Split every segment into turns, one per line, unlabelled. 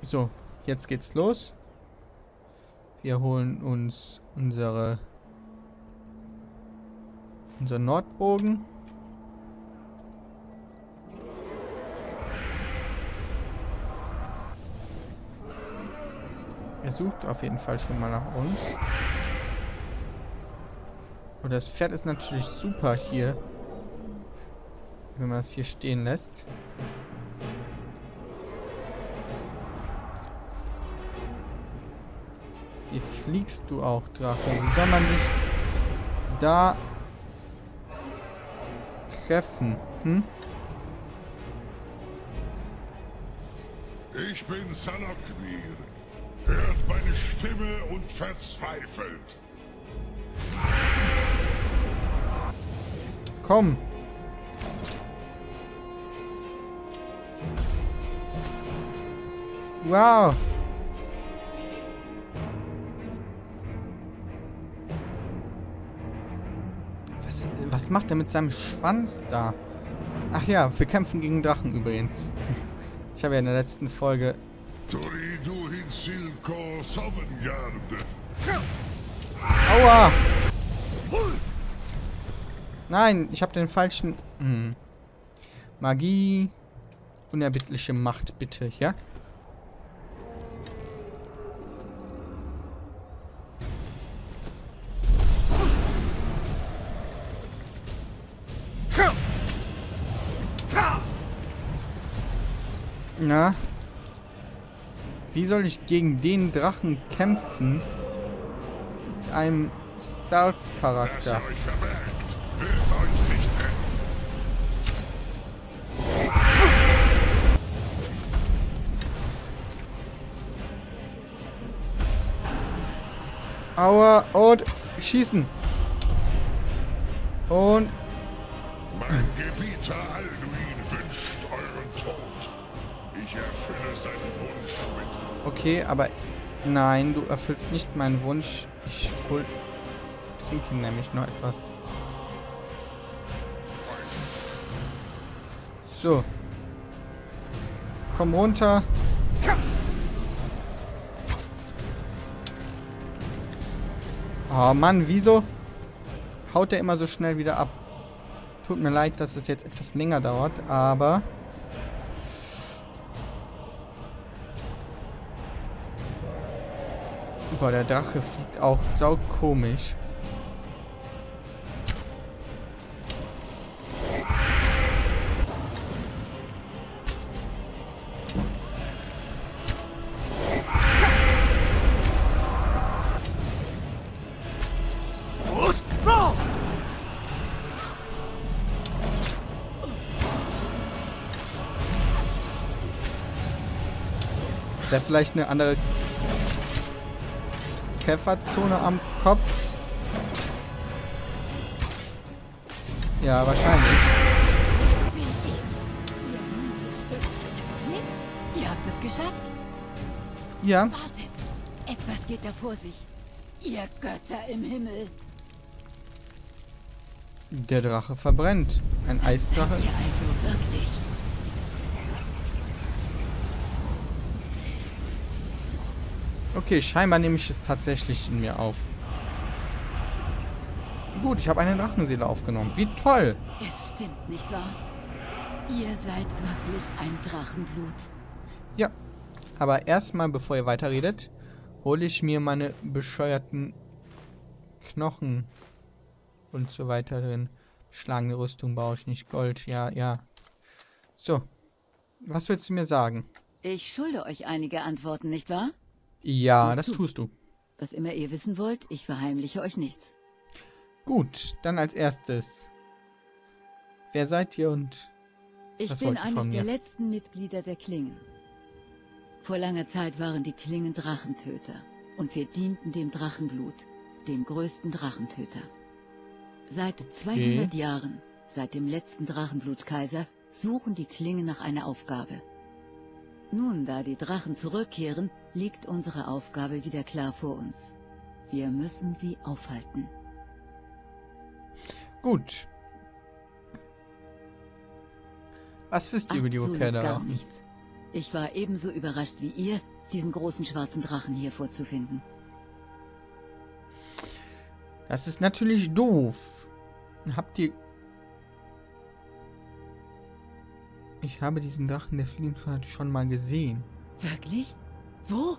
So, jetzt geht's los. Wir holen uns unseren Nordbogen. Er sucht auf jeden Fall schon mal nach uns. Und das Pferd ist natürlich super hier, wenn man es hier stehen lässt. Wie fliegst du auch, Drache? Wie soll man dich da treffen? Hm?
Ich bin Salakmir. Hört meine Stimme und verzweifelt.
Komm! Wow! Was macht er mit seinem Schwanz da? Ach ja, wir kämpfen gegen Drachen übrigens. Ich habe ja in der letzten Folge... Aua! Nein, ich habe den falschen... Magie. Unerbittliche Macht, bitte, ja? Na? Wie soll ich gegen den Drachen kämpfen? Mit einem Stealth-Charakter. Aua, und schießen. Und...
Mein Gebieter Alduin wünscht euren Tod. Ich erfülle seinen Wunsch mit.
Okay, aber... Nein, du erfüllst nicht meinen Wunsch. Ich trinke nämlich noch etwas. So. Komm runter. Oh Mann, wieso haut der immer so schnell wieder ab? Tut mir leid, dass es jetzt etwas länger dauert, aber... Boah, der Drache fliegt auch saukomisch. Der vielleicht eine andere Käferzone am Kopf? Ja, wahrscheinlich.
Ihr habt es geschafft.
Ja.
Wartet, etwas geht da vor sich. Ihr Götter im Himmel.
Der Drache verbrennt. Ein Eisdrache.
Seid ihr also wirklich?
Okay, scheinbar nehme ich es tatsächlich in mir auf. Gut, ich habe eine Drachenseele aufgenommen. Wie toll!
Es stimmt, nicht wahr? Ihr seid wirklich ein Drachenblut.
Ja, aber erstmal, bevor ihr weiterredet, hole ich mir meine bescheuerten Knochen und so weiter drin. Schlagende Rüstung brauche ich nicht. Gold, ja, ja. So, was willst du mir sagen?
Ich schulde euch einige Antworten, nicht wahr?
Ja,
Hört
das
zu.
tust du.
Was immer ihr wissen wollt, ich verheimliche euch nichts.
Gut, dann als erstes. Wer seid ihr und
Ich
was
bin
wollt ihr von
eines der
mir?
letzten Mitglieder der Klingen. Vor langer Zeit waren die Klingen Drachentöter und wir dienten dem Drachenblut, dem größten Drachentöter. Seit 200 Jahren, seit dem letzten Drachenblutkaiser, suchen die Klingen nach einer Aufgabe. Nun, da die Drachen zurückkehren, liegt unsere Aufgabe wieder klar vor uns. Wir müssen sie aufhalten.
Gut. Was wisst ihr über die Rückkehr der
gar
Drachen?
nichts. Ich war ebenso überrascht wie ihr, diesen großen schwarzen Drachen hier vorzufinden.
Das ist natürlich doof. Habt ihr... Ich habe diesen Drachen der Fliegenfahrt schon mal gesehen.
Wirklich? Wo?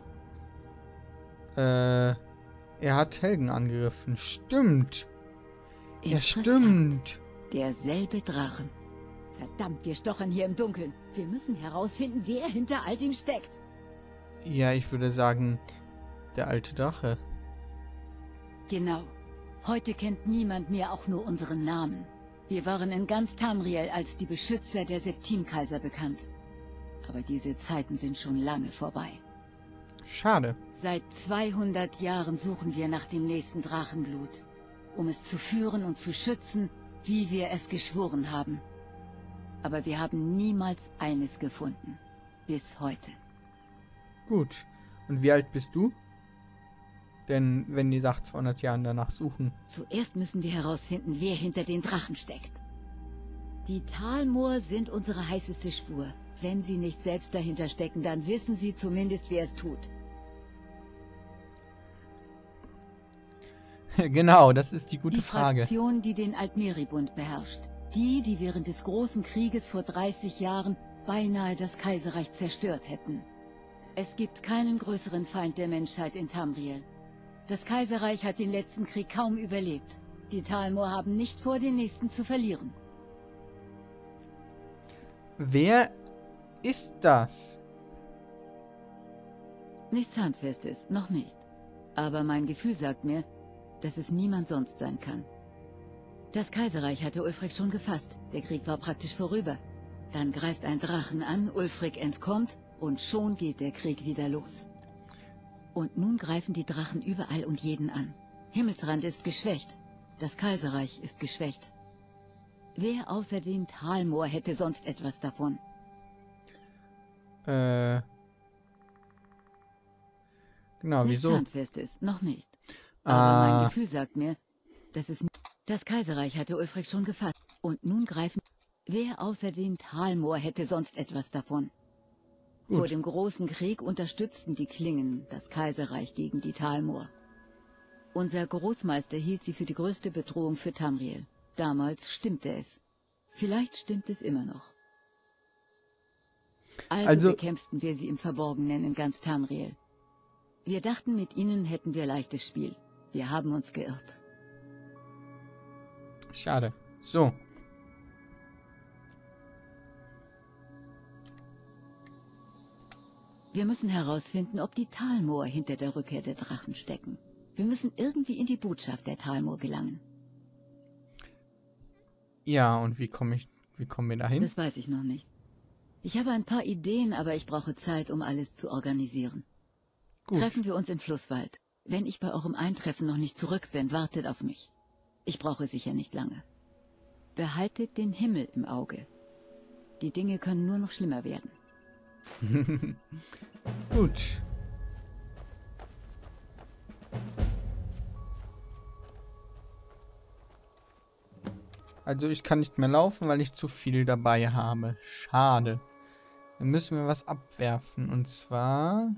Er hat Helgen angegriffen. Stimmt. Ja,
Interessant.
stimmt.
Derselbe Drachen. Verdammt, wir stochern hier im Dunkeln. Wir müssen herausfinden, wer hinter all dem steckt.
Ja, ich würde sagen, der alte Drache.
Genau. Heute kennt niemand mehr auch nur unseren Namen. Wir waren in ganz Tamriel als die Beschützer der Septimkaiser bekannt. Aber diese Zeiten sind schon lange vorbei.
Schade.
Seit 200 Jahren suchen wir nach dem nächsten Drachenblut, um es zu führen und zu schützen, wie wir es geschworen haben. Aber wir haben niemals eines gefunden. Bis heute.
Gut. Und wie alt bist du? Denn wenn die nach 200 Jahren danach suchen...
Zuerst müssen wir herausfinden, wer hinter den Drachen steckt. Die Talmoor sind unsere heißeste Spur. Wenn sie nicht selbst dahinter stecken, dann wissen sie zumindest, wer es tut.
Genau, das ist die gute Frage.
Die Fraktion, die den Altmeribund beherrscht. Die, die während des Großen Krieges vor 30 Jahren beinahe das Kaiserreich zerstört hätten. Es gibt keinen größeren Feind der Menschheit in Tamriel. Das Kaiserreich hat den letzten Krieg kaum überlebt. Die Talmoor haben nicht vor, den nächsten zu verlieren.
Wer ist das?
Nichts Handfestes, noch nicht. Aber mein Gefühl sagt mir, dass es niemand sonst sein kann. Das Kaiserreich hatte Ulfric schon gefasst. Der Krieg war praktisch vorüber. Dann greift ein Drachen an, Ulfric entkommt und schon geht der Krieg wieder los. Und nun greifen die Drachen überall und jeden an. Himmelsrand ist geschwächt. Das Kaiserreich ist geschwächt. Wer außer den Talmoor hätte sonst etwas davon?
Genau,
Nichts
wieso?
Handfestes, noch nicht. Aber mein Gefühl sagt mir, dass es... Das Kaiserreich hatte Ulfric schon gefasst. Und nun greifen... Wer außer den Talmoor hätte sonst etwas davon?
Gut.
Vor dem Großen Krieg unterstützten die Klingen das Kaiserreich gegen die Talmoor. Unser Großmeister hielt sie für die größte Bedrohung für Tamriel. Damals stimmte es. Vielleicht stimmt es immer noch. Also bekämpften wir sie im Verborgenen in ganz Tamriel. Wir dachten, mit ihnen hätten wir leichtes Spiel. Wir haben uns geirrt.
Schade. So.
Wir müssen herausfinden, ob die Talmoor hinter der Rückkehr der Drachen stecken. Wir müssen irgendwie in die Botschaft der Talmoor gelangen.
Ja, und wie kommen wir dahin?
Das weiß ich noch nicht. Ich habe ein paar Ideen, aber ich brauche Zeit, um alles zu organisieren.
Gut.
Treffen wir uns in Flusswald. Wenn ich bei eurem Eintreffen noch nicht zurück bin, wartet auf mich. Ich brauche sicher nicht lange. Behaltet den Himmel im Auge. Die Dinge können nur noch schlimmer werden.
Gut. Also ich kann nicht mehr laufen, weil ich zu viel dabei habe. Schade. Dann müssen wir was abwerfen. Und zwar...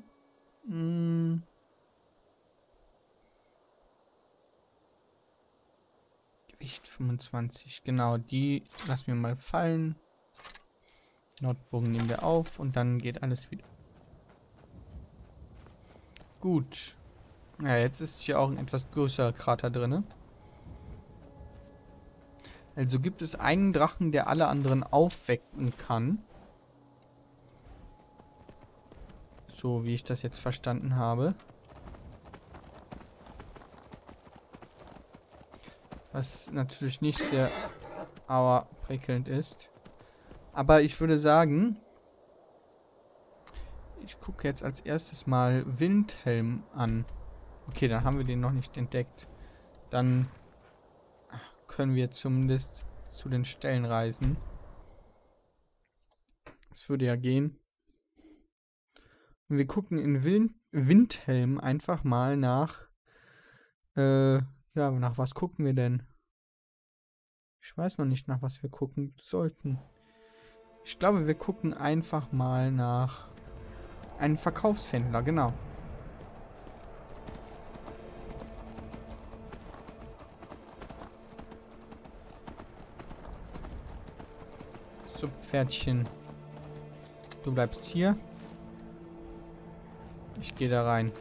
Gewicht 25. Genau, die lassen wir mal fallen. Notebogen nehmen wir auf und dann geht alles wieder. Gut. Ja, jetzt ist hier auch ein etwas größerer Krater drin. Also gibt es einen Drachen, der alle anderen aufwecken kann. So wie ich das jetzt verstanden habe. Was natürlich nicht sehr prickelnd ist. Aber ich würde sagen, ich gucke jetzt als erstes mal Windhelm an. Okay, dann haben wir den noch nicht entdeckt. Dann können wir zumindest zu den Stellen reisen. Das würde ja gehen. Und wir gucken in Windhelm einfach mal nach. Ja, nach was gucken wir denn? Ich weiß noch nicht, nach was wir gucken sollten. Ich glaube, wir gucken einfach mal nach Ein Verkaufshändler, genau. So, Pferdchen. Du bleibst hier. Ich gehe da rein.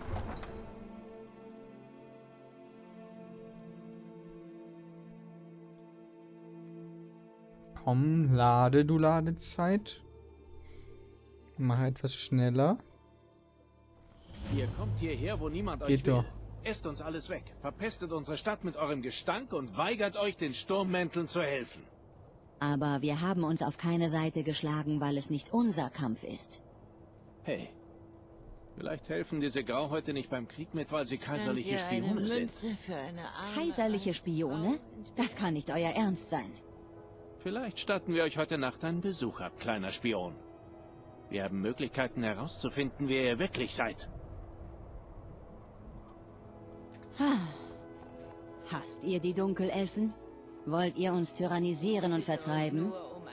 Komm, lade, du Ladezeit. Mach etwas schneller.
Ihr kommt hierher, wo niemand euch
Geht
will.
doch.
Esst uns alles weg, verpestet unsere Stadt mit eurem Gestank und weigert euch, den Sturmmänteln zu helfen.
Aber wir haben uns auf keine Seite geschlagen, weil es nicht unser Kampf ist.
Hey, vielleicht helfen diese Grauhäute nicht beim Krieg mit, weil sie kaiserliche Spione sind.
Kaiserliche Spione? Das kann nicht euer Ernst sein.
Vielleicht statten wir euch heute Nacht einen Besuch ab, kleiner Spion. Wir haben Möglichkeiten herauszufinden, wer ihr wirklich seid.
Hasst ihr die Dunkelelfen? Wollt ihr uns tyrannisieren und vertreiben?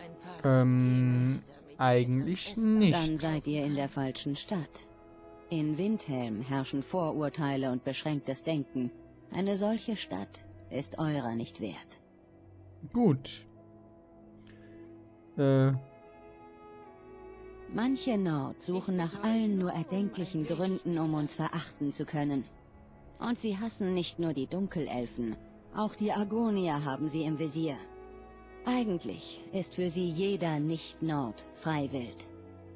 Eigentlich
Dann
nicht.
seid ihr in der falschen Stadt. In Windhelm herrschen Vorurteile und beschränktes Denken. Eine solche Stadt ist eurer nicht wert.
Gut.
Manche Nord suchen nach allen nur erdenklichen Gründen, um uns verachten zu können. Und sie hassen nicht nur die Dunkelelfen, auch die Argonier haben sie im Visier. Eigentlich ist für sie jeder Nicht-Nord freiwillig.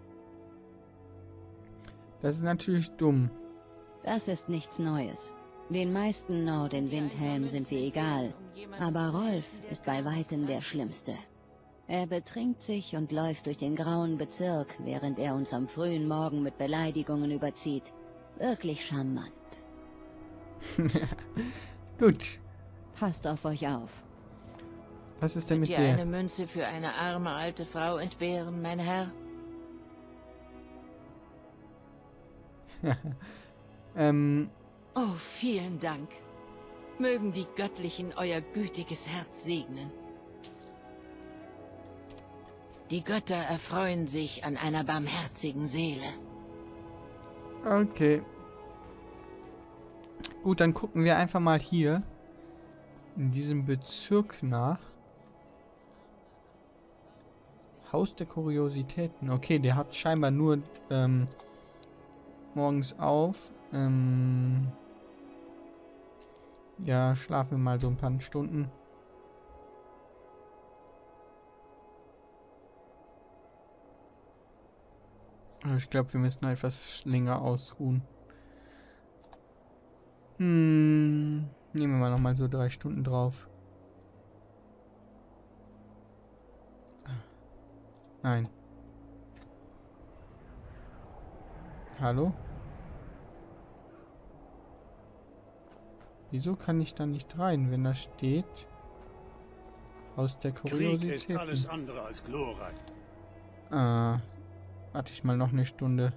Das ist natürlich dumm.
Das ist nichts Neues. Den meisten Nord in Windhelm sind wir egal, aber Rolf ist bei weitem der Schlimmste. Er betrinkt sich und läuft durch den grauen Bezirk, während er uns am frühen Morgen mit Beleidigungen überzieht. Wirklich charmant.
Gut.
Passt auf euch auf.
Was ist denn mit
Könnt ihr eine
dir?
Münze für eine arme alte Frau entbehren, mein Herr? Oh, vielen Dank. Mögen die Göttlichen euer gütiges Herz segnen. Die Götter erfreuen sich an einer barmherzigen Seele.
Okay. Gut, dann gucken wir einfach mal hier in diesem Bezirk nach. Haus der Kuriositäten. Okay, der hat scheinbar nur morgens auf. Ja, schlafen wir mal so ein paar Stunden. Ich glaube, wir müssen etwas länger ausruhen. Nehmen wir mal nochmal so 3 Stunden drauf. Nein. Hallo? Wieso kann ich da nicht rein, wenn da steht? Aus der
Krieg
Kuriosität.
ist alles andere als glorreich.
Warte ich mal noch eine Stunde.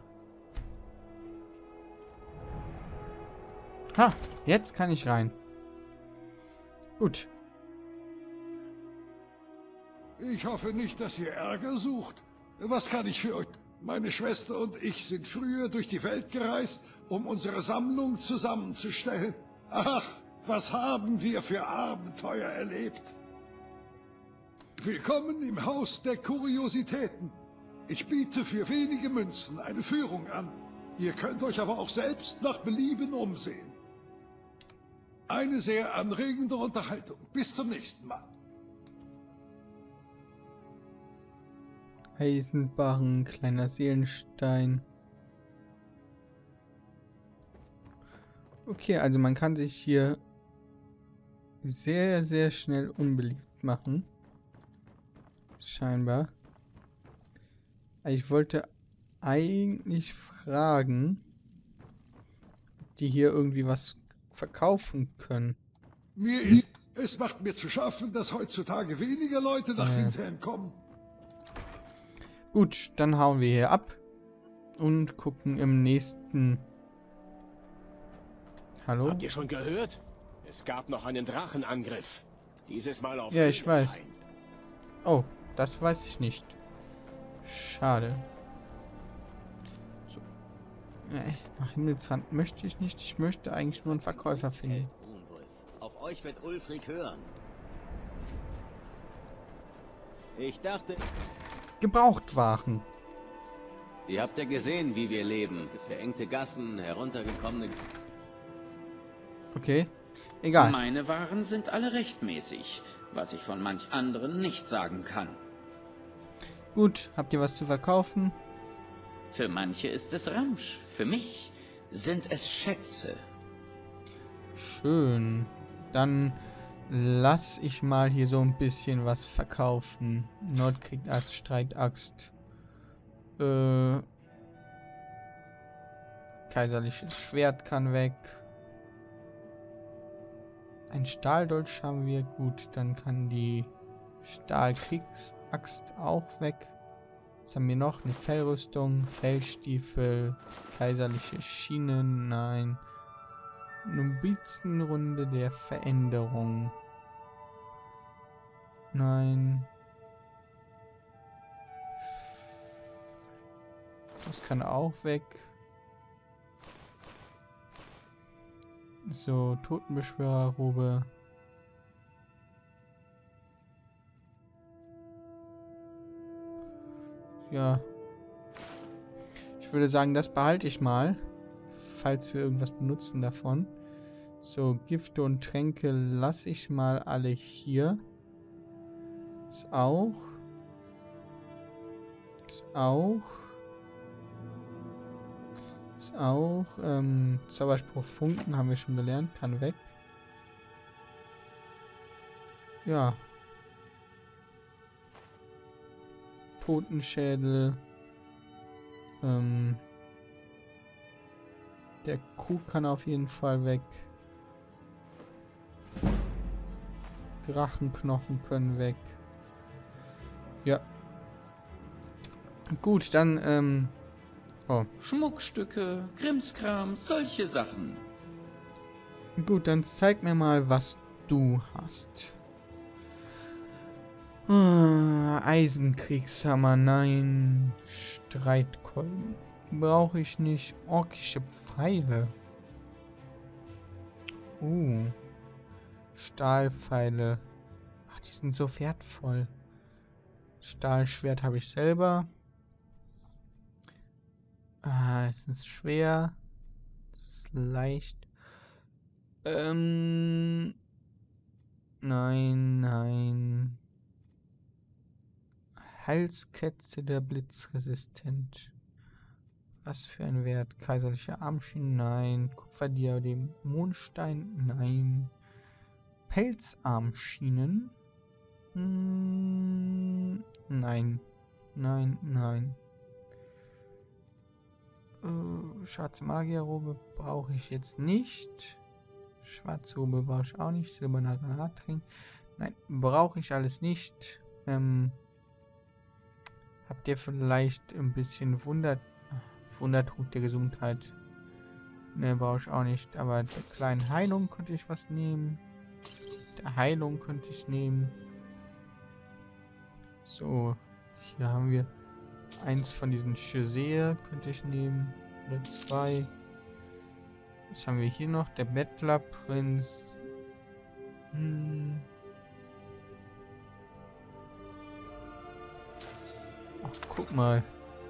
Ha, jetzt kann ich rein. Gut.
Ich hoffe nicht, dass ihr Ärger sucht. Was kann ich für euch? Meine Schwester und ich sind früher durch die Welt gereist, um unsere Sammlung zusammenzustellen. Ach, was haben wir für Abenteuer erlebt. Willkommen im Haus der Kuriositäten. Ich biete für wenige Münzen eine Führung an. Ihr könnt euch aber auch selbst nach Belieben umsehen. Eine sehr anregende Unterhaltung. Bis zum nächsten Mal.
Eisenbarren, kleiner Seelenstein. Okay, also man kann sich hier sehr, sehr schnell unbeliebt machen. Scheinbar. Ich wollte eigentlich fragen, ob die hier irgendwie was verkaufen können.
Es macht mir zu schaffen, dass heutzutage weniger Leute nach Windhelm kommen.
Gut, dann hauen wir hier ab und gucken im nächsten... Hallo?
Habt ihr schon gehört? Es gab noch einen Drachenangriff. Dieses Mal auf
Ja, ich weiß.
Hildesheim.
Oh, das weiß ich nicht. Schade. So, Nach Himmelsrand möchte ich nicht. Ich möchte eigentlich nur einen Verkäufer finden.
Auf euch wird Ulfric hören. Ich dachte...
Gebrauchtwaren.
Ihr habt ja gesehen, wie wir leben. Verengte Gassen, heruntergekommene...
Okay. Egal.
Meine Waren sind alle rechtmäßig, was ich von manch anderen nicht sagen kann.
Gut, habt ihr was zu verkaufen?
Für manche ist es Ramsch, für mich sind es Schätze.
Schön. Dann lass ich mal hier so ein bisschen was verkaufen. Nordkriegaxt, Streitaxt. Kaiserliches Schwert kann weg. Ein Stahldolch haben wir. Gut, dann kann die Stahlkriegsaxt auch weg. Was haben wir noch? Eine Fellrüstung, Fellstiefel, kaiserliche Schienen, nein. Novizenrunde der Veränderung. Nein. Das kann auch weg. So, Totenbeschwörerrobe. Ja. Ich würde sagen, das behalte ich mal. Falls wir irgendwas benutzen davon. So, Gifte und Tränke lasse ich mal alle hier. Das auch. Das auch. Das auch. Zauberspruch Funken haben wir schon gelernt. Kann weg. Ja. Totenschädel. Der Krug kann auf jeden Fall weg. Drachenknochen können weg. Ja. Gut, dann, oh.
Schmuckstücke, Krimskram, solche Sachen.
Gut, dann zeig mir mal, was du hast. Eisenkriegshammer, nein. Streitkolben. Brauche ich nicht. Orkische Pfeile. Stahlpfeile. Ach, die sind so wertvoll. Stahlschwert habe ich selber. Es ist schwer. Es ist leicht. Nein, nein. Halskette der Blitzresistent. Was für ein Wert? Kaiserliche Armschienen? Nein. Kupferdiadem. Mondstein? Nein. Pelzarmschienen? Nein. Nein, nein. Schwarze Magierrobe brauche ich jetzt nicht. Schwarze Robe brauche ich auch nicht. Silberner Granatring. Nein, brauche ich alles nicht. Habt ihr vielleicht ein bisschen Wundertrug der Gesundheit? Ne, brauche ich auch nicht. Aber der kleinen Heilung könnte ich was nehmen. Der Heilung könnte ich nehmen. So, hier haben wir eins von diesen Chesea könnte ich nehmen. Oder zwei. Was haben wir hier noch? Der Bettlerprinz. Ach, guck mal.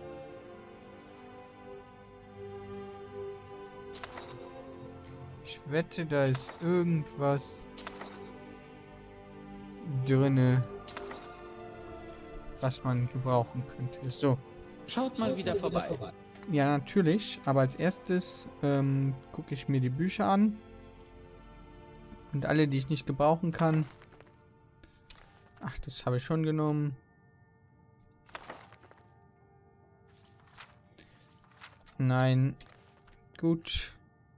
Ich wette, da ist irgendwas drinne, was man gebrauchen könnte. So.
Schaut mal wieder vorbei.
Ja, natürlich. Aber als erstes gucke ich mir die Bücher an. Und alle, die ich nicht gebrauchen kann. Ach, das habe ich schon genommen. Nein. Gut.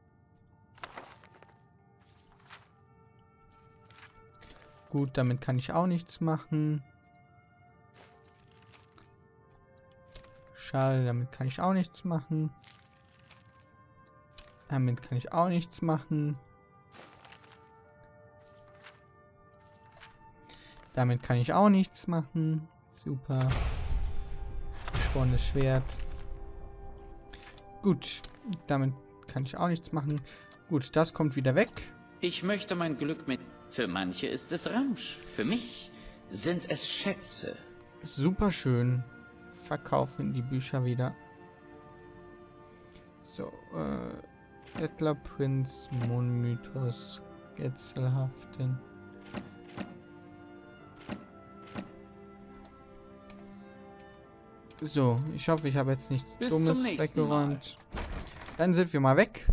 Gut, damit kann ich auch nichts machen. Schade, damit kann ich auch nichts machen. Damit kann ich auch nichts machen. Damit kann ich auch nichts machen. Super. Beschworenes Schwert. Gut, damit kann ich auch nichts machen. Gut, das kommt wieder weg.
Ich möchte mein Glück mit... Für manche ist es Ramsch. Für mich sind es Schätze.
Super schön. Verkaufen die Bücher wieder. So, Ettler Prinz, Mondmythos, Getzelhaften. So, ich hoffe, ich habe jetzt nichts Dummes weggeräumt. Dann sind wir mal weg.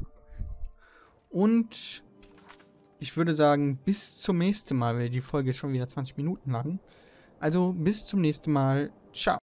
Und ich würde sagen, bis zum nächsten Mal, weil die Folge ist schon wieder 20 Minuten lang. Also bis zum nächsten Mal. Ciao.